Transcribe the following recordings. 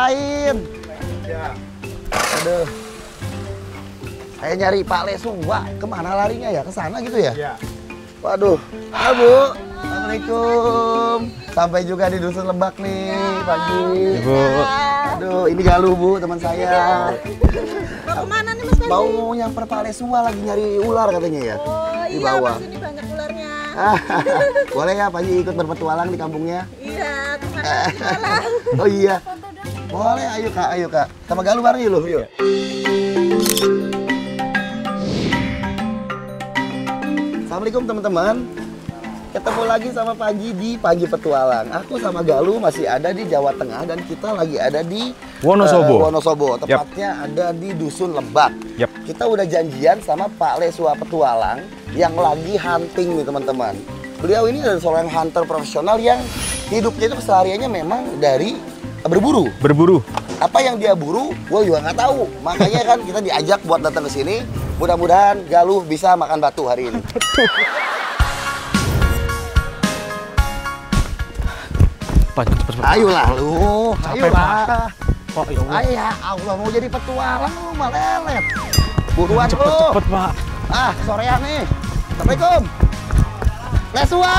ngapain? Ya. Aduh. Saya nyari Pak Lesua. Kemana larinya ya? Ke sana gitu ya? Iya. Waduh. Halo, Bu. Assalamualaikum. Sampai juga di Dusun Lebak nih pagi. Ibu. Aduh, ini Galuh, Bu, teman saya. Mau kemana nih Mas Panji? Mau nyamper Pak Lesua, lagi nyari ular katanya ya. Oh Di iya, bawah. Mas ini banyak ularnya. Boleh ya Pak Ji ikut berpetualang di kampungnya? Iya, kemana berjualan? Oh iya. Boleh, ayo Kak, ayo Kak. Sama Galuh bareng yuk, yuk. Assalamualaikum teman-teman. Ketemu lagi sama Panji di Panji Petualang. Aku sama Galuh masih ada di Jawa Tengah dan kita lagi ada di Wonosobo. Wonosobo. Tepatnya ada di Dusun Lebak. Kita udah janjian sama Pak Lesua Petualang yang lagi hunting nih teman-teman. Beliau ini adalah seorang hunter profesional yang hidupnya itu kesehariannya memang dari berburu. Berburu. Apa yang dia buru, gue juga nggak tahu. Makanya kan kita diajak buat datang ke sini. Mudah-mudahan Galuh bisa makan batu hari ini. Pak, cepet. Ayolah lu, Capek, ayolah. Pak, ya Allah. Ayo, Allah mau jadi petualang lu malelet. Buruan lu. Cepet, Pak. Ah, sorean nih. Assalamualaikum. Lesua.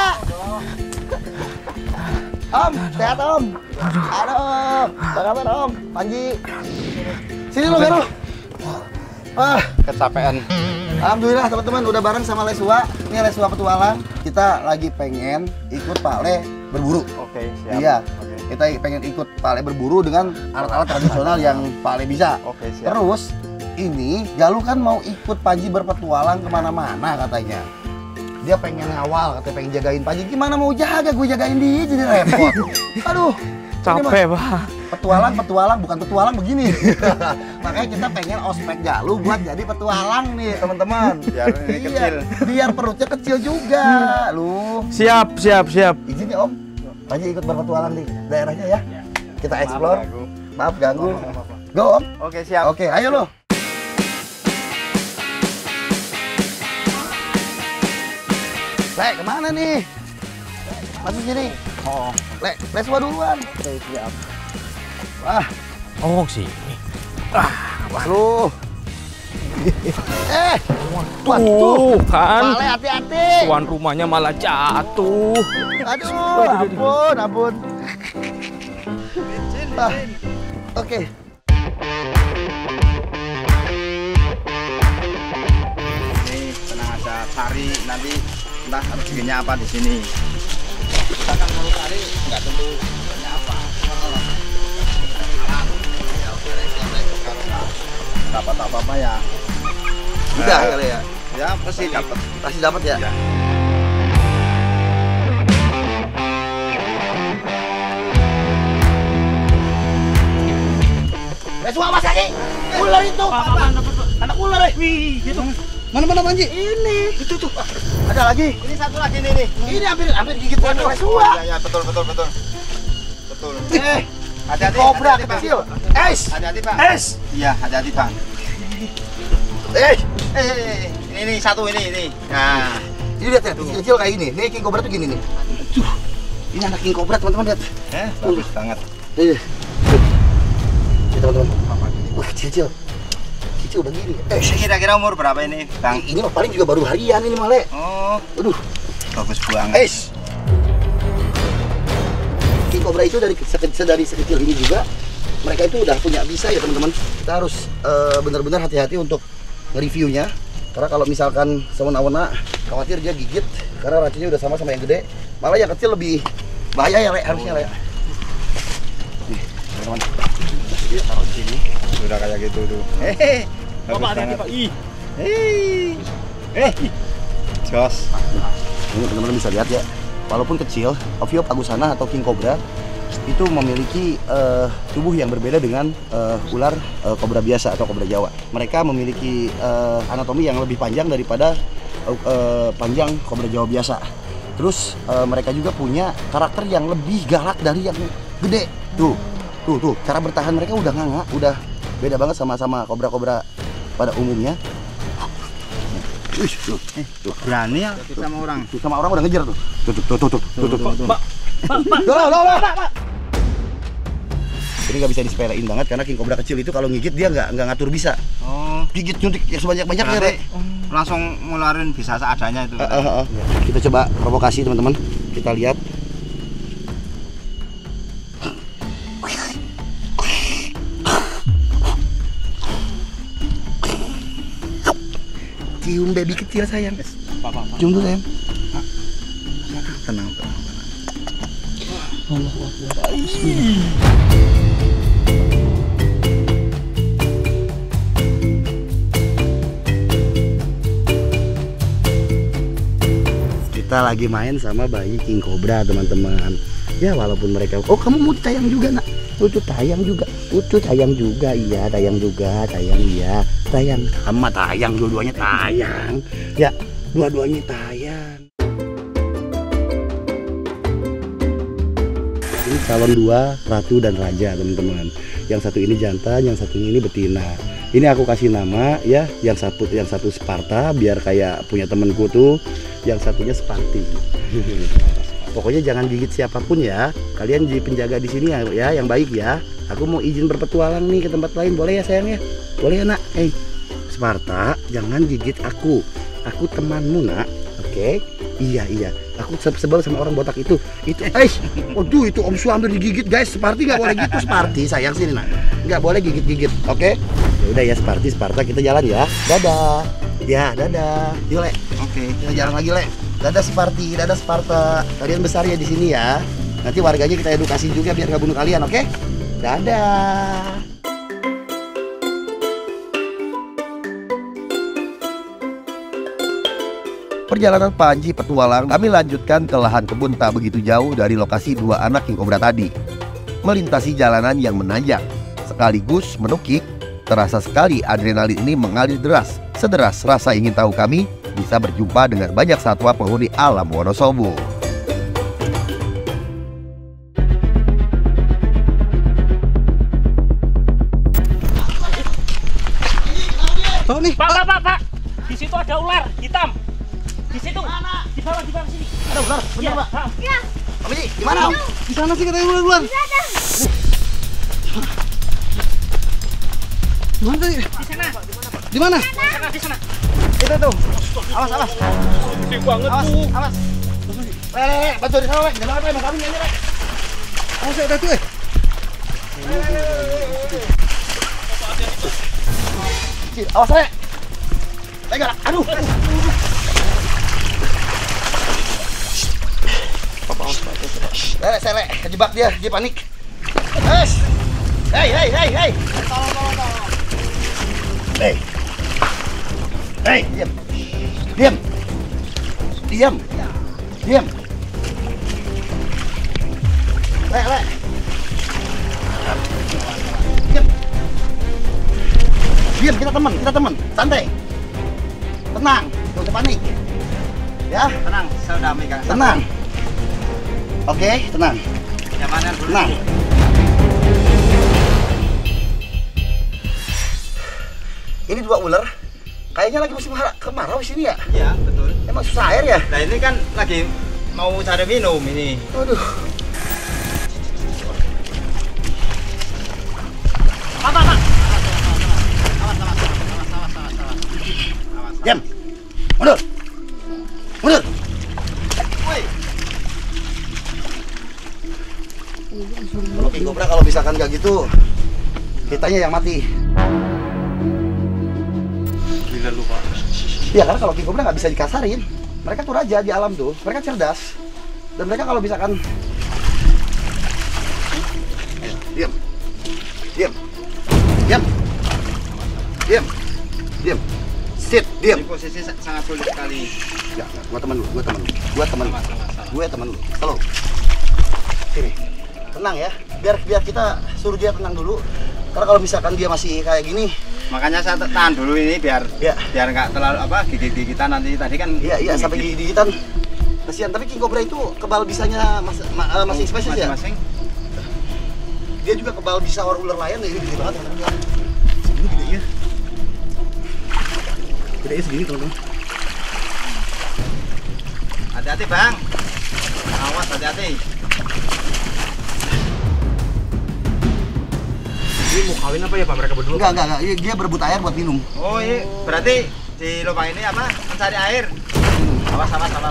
Om, sehat Om. Aduh, apa kabar Om? Panji. Sini lu Galuh. Ah, Kecapean. alhamdulillah teman-teman udah bareng sama Lesua. Ini Lesua Petualang. Kita lagi pengen ikut Pak Le berburu. Oke, siap. Iya. Oke. Kita pengen ikut Pak Le berburu dengan alat-alat tradisional yang Pak Le bisa. Oke, siap. Terus ini Galuh kan mau ikut Panji berpetualang kemana-mana katanya. Dia pengen ngawal, katanya pengen jagain Panji. Gimana mau jaga? Gue jagain dia jadi repot. Aduh. Capek, Pak. Petualang bukan petualang begini. Makanya kita pengen ospek Galuh buat jadi petualang nih teman-teman. Biar ini kecil. Biar perutnya kecil juga. Lu Siap. izin ya Om. Panji ikut berpetualang di daerahnya ya. Kita explore. Maaf ganggu. Go Om. Oke, siap. Oke, ayo lo. Le, kemana nih? Masuk sini. Oh, Le, Lesua duluan. oke, siap. Wah, Oh, sini. lu. Tuh, kan. Pak Le, hati-hati. Tuan rumahnya malah jatuh. Aduh, ampun. Ah, oke. Ini tenang aja, cari nanti entah rezekinya apa di sini. Kita kan mau cari nggak tentu rezekinya apa. Dapat apa-apa ya. Udah kali ya. Ya pasti dapat. Pasti dapat ya. Ya. Lesua awas lagi. Ular itu. Anak ular Wih, gitu. Mana Panji? Ini. Itu tuh. Ada lagi. Ini satu lagi nih. Ini hampir gigit Lesua. Ya, betul. Betul. Hati-hati. Kobra hati-hati, Bang. kecil. Hati-hati, Bang. Es. Iya, hati-hati, Bang. Ini satu ini. Nah, Ini lihat ya, kecil kayak gini. Nih King Cobra tuh gini nih. Aduh. Ini anak King Cobra teman-teman lihat. bagus banget. Nih. Teman-teman. Wah, kecil. Kecil begini. Kira-kira umur berapa ini, Bang? Ini mah paling juga baru harian ini Male. Oh, Aduh. bagus banget. King Cobra itu dari sekecil ini juga mereka itu udah punya bisa ya teman-teman. Kita harus benar-benar hati-hati untuk nge-reviewnya. Karena kalau misalkan semena-mena khawatir dia gigit karena racunnya udah sama yang gede. Malah yang kecil lebih bahaya ya, Le, harusnya, Le. Nih, teman-teman. Dia taruh di sini. Sudah kayak gitu tuh. Bagus banget. Pak. Ih. Jos. Ini teman-teman bisa lihat ya. Walaupun kecil, Ovio pagusana atau King Cobra itu memiliki tubuh yang berbeda dengan ular kobra biasa atau kobra Jawa. Mereka memiliki anatomi yang lebih panjang daripada panjang kobra Jawa biasa. Terus mereka juga punya karakter yang lebih galak dari yang gede. Tuh, cara bertahan mereka udah nganga, udah beda banget sama kobra-kobra pada umumnya. Tuh. Berani ya sama orang. Tuh, sama orang udah ngejar tuh. Tuh. Pak. Loh. Ini nggak bisa disepelein banget karena king cobra kecil itu kalau gigit dia nggak ngatur bisa. Oh, Gigit nyuntik yang sebanyak-banyaknya, Rek. langsung ngeluarin bisa seadanya itu. Kita coba provokasi teman-teman. Kita lihat. Cium baby kecil sayang. Cium dulu sayang. Tenang. Kita lagi main sama bayi king cobra teman-teman. Ya walaupun mereka, oh kamu mau tayang juga nak? Ucu tayang juga, Ucu tayang juga, iya tayang juga, tayang iya, tayang sama tayang, dua-duanya tayang. Ya dua-duanya tayang. Ini calon dua, ratu dan raja teman-teman. Yang satu ini jantan, yang satunya ini betina. Ini aku kasih nama ya, yang satu Sparta biar kayak punya temenku tuh, yang satunya Sparti. Pokoknya jangan gigit siapapun ya. Kalian jadi penjaga di sini ya, yang baik ya. Aku mau izin berpetualang nih ke tempat lain, boleh ya sayang ya? Boleh ya nak? Sparta, jangan gigit aku. Aku temanmu nak, oke? Iya. Aku sebel sama orang botak itu. Waduh itu Om Su hampir digigit guys. Sparti nggak boleh gitu Sparti, sayang sini nak. Nggak boleh gigit-gigit, oke? Ya udah ya Sparta kita jalan ya. Dadah. Ya dadah. Yuk Le. Oke, kita jalan lagi Le. Dadah Sparti, dadah Sparta. Kalian besar ya di sini ya. Nanti warganya kita edukasi juga biar nggak bunuh kalian, oke? Dadah. Perjalanan Panji petualang kami lanjutkan ke lahan kebun tak begitu jauh dari lokasi dua anak king cobra tadi. Melintasi jalanan yang menanjak, sekaligus menukik, terasa sekali adrenalin ini mengalir deras. Sederas rasa ingin tahu kami bisa berjumpa dengan banyak satwa penghuni alam Wonosobo. Oh nih, Pak. Di situ ada ular hitam. Di situ. Di bawah sini. ada ular, bener Pak. Iya. Pak Panji, di mana? Di sana sih katanya ular. Di mana tadi? Di sana. Di mana? Di sana. Itu tuh. Awas. Gede banget tuh. Awas. Le, bantu di sana, Le. Jangan apa, Mas Amin ini, Le. Awas ya, udah tuh, Awas, Le. Pegang, aduh. Le, kejebak dia panik. Hei. Tolong. Hei, diam. Le. Diam, kita teman. Santai. Tenang, jangan usah panik. Ya, Tenang, saya udah megang. tenang. Oke, tenang. Nyamanan dulu. Tenang. Ini dua ular. Kayaknya lagi musim kemarau di sini ya. Iya, betul. Emang susah air ya? Nah ini kan lagi mau cari minum ini. Aduh. Pak. Diam. Mundur. Kalau king cobra kalau misalkan nggak gitu, kitanya yang mati. Gila lu Pak. Iya karena kalau king cobra nggak bisa dikasarin. Mereka tuh raja di alam tuh. Mereka cerdas. Dan mereka kalau misalkan diam. Sit, diam. Ini posisi sangat sulit sekali. Ya, gua teman lu. Halo. Sini. Tenang ya. Biar kita suruh dia tenang dulu. Karena kalau misalkan dia masih kayak gini, Makanya saya tahan dulu ini biar ya. biar nggak terlalu gigit-gigitan nanti tadi kan. Iya sampai gigitan. Kasihan, tapi king cobra itu kebal bisanya masing spesies ya. Masing-masing. Dia juga kebal bisa ular lain, ini gede banget. Segini gedenya. Gedenya segini teman-teman. Hati-hati Bang. Awas hati-hati. Ini mau kawin apa ya Pak mereka berdua? Enggak. Dia berebut air buat minum. Oh iya, berarti di lubang ini apa? Mencari air. Awas.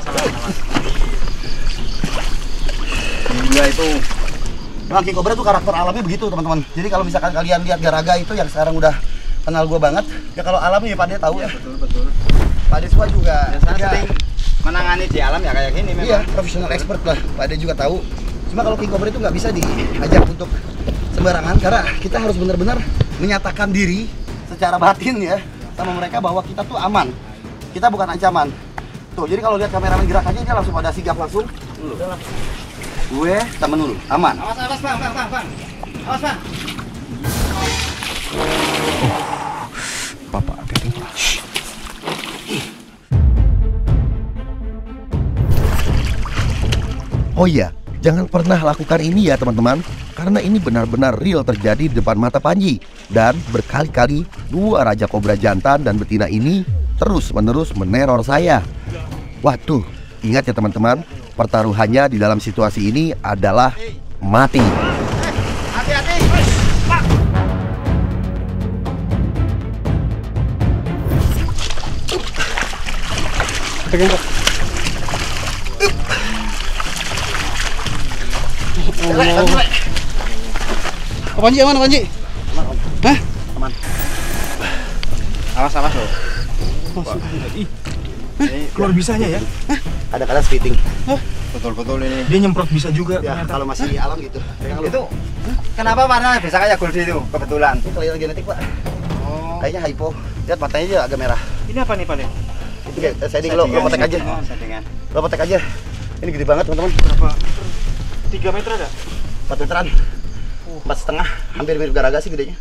Gila itu. Memang king cobra tuh karakter alamnya begitu teman-teman. Jadi kalau misalkan kalian lihat Garaga itu yang sekarang udah kenal gue banget, ya kalau alamnya ya Pak De tahu ya. Betul. Pak De semua juga. Biasanya sering menangani di alam ya kayak gini memang. Iya, profesional expert lah. Pak De juga tahu. Cuma kalau king cobra itu nggak bisa diajak untuk sembarangan karena kita harus benar-benar menyatakan diri secara batin ya sama mereka bahwa kita tuh aman. Kita bukan ancaman. Tuh, jadi kalau lihat kameramen gerakannya dia langsung pada sigap langsung. Gue temen dulu, aman. Awas Bang. Awas Bang. Bapak hati-hati. Oh iya, jangan pernah lakukan ini ya teman-teman, karena ini benar-benar real terjadi di depan mata Panji. Dan berkali-kali dua raja kobra jantan dan betina ini terus-menerus meneror saya. Waduh, ingat ya teman-teman, pertaruhannya di dalam situasi ini adalah mati. Hati-hati. Pegang Pak. Panji aman, Panji? Hah? Aman. Awas loh. Keluar bisanya ya? Ada kadang spitting. Betul ini. Dia nyemprot bisa juga. Ya, kalau masih alam gitu. Itu kenapa warna bisa kayak Goldie itu kebetulan? Ini kelihatan genetik, Pak. Oh. Kayaknya hypo. Lihat matanya aja agak merah. Ini apa nih Pak De? Itu kayak shading lo potek aja. Oh, settingan. Lo potek aja. Ini gede banget, teman-teman. Berapa? 3 meter ada? 4 meteran. 4,5, hampir mirip Garaga sih gedenya.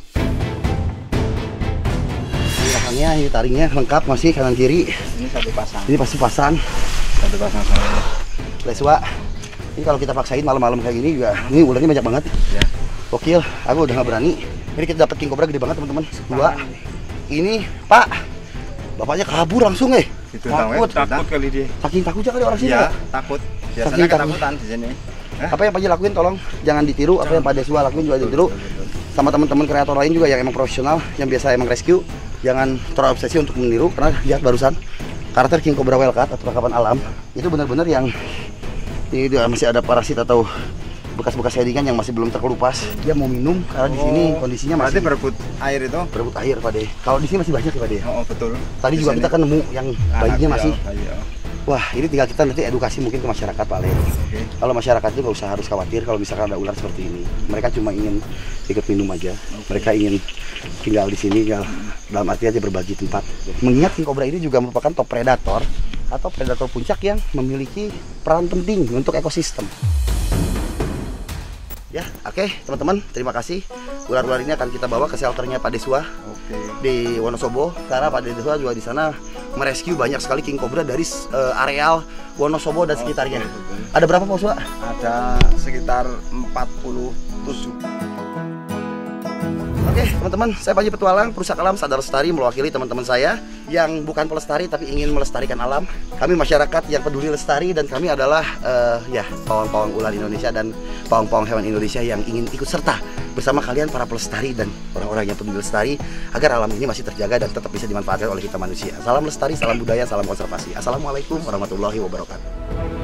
Gerakannya, ini taringnya lengkap masih kanan kiri. Ini satu pasang. Ini pasti pasan. Satu pasang sama. Leswa. Ini kalau kita paksain malam-malam kayak gini juga, ini ularnya banyak banget. Ya. Gokil, aku udah nggak berani. Ini kita dapat king cobra gede banget teman-teman. 2. Ini Pak, bapaknya kabur langsung Takut kali dia. Saking takutnya kali orang sini. Iya, Pak. takut. Saking Biasanya ketakutan di sini. Apa yang Pak Ji lakuin tolong jangan ditiru, apa yang Pak Deswa lakuin juga ditiru. Sama teman-teman kreator lain juga yang emang profesional, yang biasa emang rescue, jangan terobsesi untuk meniru karena lihat barusan karakter king cobra wildcat atau tangkapan alam itu benar-benar yang ini dia masih ada parasit atau bekas-bekas shadingan yang masih belum terkelupas. Dia mau minum karena di sini kondisinya masih Berarti berebut air itu? berebut air Pak De. Kalau di sini masih banyak ya Pak De. Oh, betul. Tadi Di juga sini. kita kan nemu yang bayinya Anak, masih. ya, bayi, ya. Wah, ini tinggal kita nanti edukasi mungkin ke masyarakat Pak Le. Oke. Kalau masyarakat itu nggak usah harus khawatir kalau misalkan ada ular seperti ini. Mereka cuma ingin ikut minum aja. Mereka ingin tinggal di sini, tinggal dalam arti aja berbagi tempat. Mengingat king cobra ini juga merupakan top predator atau predator puncak yang memiliki peran penting untuk ekosistem. Ya, oke teman-teman, terima kasih. Ular-ular ini akan kita bawa ke shelternya Pak Deswa Oke. di Wonosobo karena Pak Deswa juga di sana merescue banyak sekali king cobra dari areal Wonosobo dan sekitarnya. Ada berapa Pak Deswa? Ada sekitar 47. Oke teman-teman, saya Panji Petualang, perusak alam sadar lestari mewakili teman-teman saya yang bukan pelestari tapi ingin melestarikan alam. Kami masyarakat yang peduli lestari dan kami adalah ya pawang-pawang ular Indonesia dan pawang-pawang hewan Indonesia yang ingin ikut serta bersama kalian para pelestari dan orang-orang yang peduli lestari agar alam ini masih terjaga dan tetap bisa dimanfaatkan oleh kita manusia. Salam lestari, salam budaya, salam konservasi. Assalamualaikum warahmatullahi wabarakatuh.